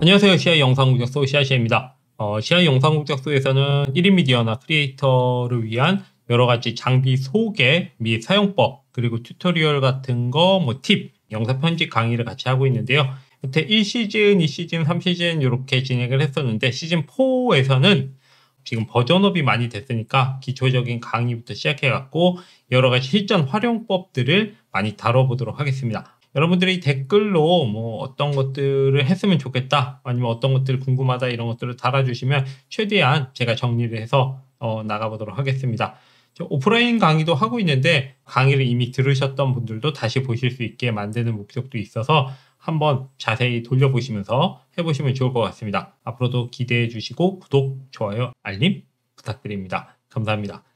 안녕하세요. 시아이 영상국작소 시아시아입니다. 시아이 영상국작소에서는 1인 미디어나 크리에이터를 위한 여러가지 장비 소개 및 사용법, 그리고 튜토리얼 같은 거, 팁, 영상 편집 강의를 같이 하고 있는데요. 여태 1시즌, 2시즌, 3시즌 이렇게 진행을 했었는데, 시즌 4에서는 지금 버전업이 많이 됐으니까 기초적인 강의부터 시작해갖고 여러가지 실전 활용법들을 많이 다뤄보도록 하겠습니다. 여러분들이 댓글로 어떤 것들을 했으면 좋겠다, 아니면 어떤 것들 궁금하다, 이런 것들을 달아주시면 최대한 제가 정리를 해서 나가보도록 하겠습니다. 오프라인 강의도 하고 있는데, 강의를 이미 들으셨던 분들도 다시 보실 수 있게 만드는 목적도 있어서 한번 자세히 돌려보시면서 해보시면 좋을 것 같습니다. 앞으로도 기대해 주시고 구독, 좋아요, 알림 부탁드립니다. 감사합니다.